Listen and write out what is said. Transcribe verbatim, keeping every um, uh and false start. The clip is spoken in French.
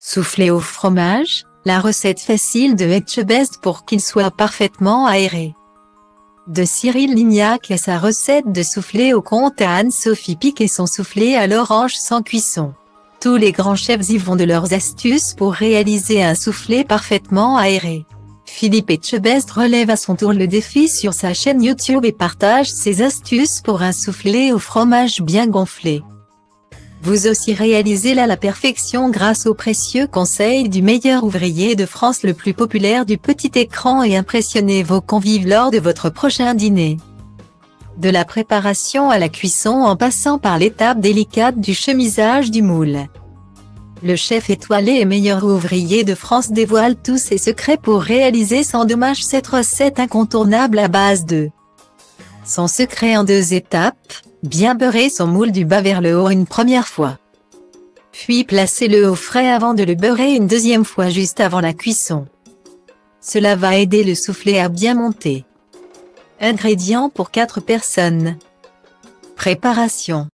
Souffler au fromage, la recette facile de Etchebest pour qu'il soit parfaitement aéré. De Cyril Lignac à sa recette de soufflé au comte à Anne-Sophie Pic et son soufflé à l'orange sans cuisson. Tous les grands chefs y vont de leurs astuces pour réaliser un soufflé parfaitement aéré. Philippe Etchebest relève à son tour le défi sur sa chaîne YouTube et partage ses astuces pour un soufflé au fromage bien gonflé. Vous aussi réalisez-la à la perfection grâce aux précieux conseils du meilleur ouvrier de France le plus populaire du petit écran et impressionnez vos convives lors de votre prochain dîner. De la préparation à la cuisson en passant par l'étape délicate du chemisage du moule. Le chef étoilé et meilleur ouvrier de France dévoile tous ses secrets pour réaliser sans dommage cette recette incontournable à base de son secret en deux étapes. Bien beurrer son moule du bas vers le haut une première fois. Puis placez-le au frais avant de le beurrer une deuxième fois juste avant la cuisson. Cela va aider le soufflé à bien monter. Ingrédients pour quatre personnes. Préparation.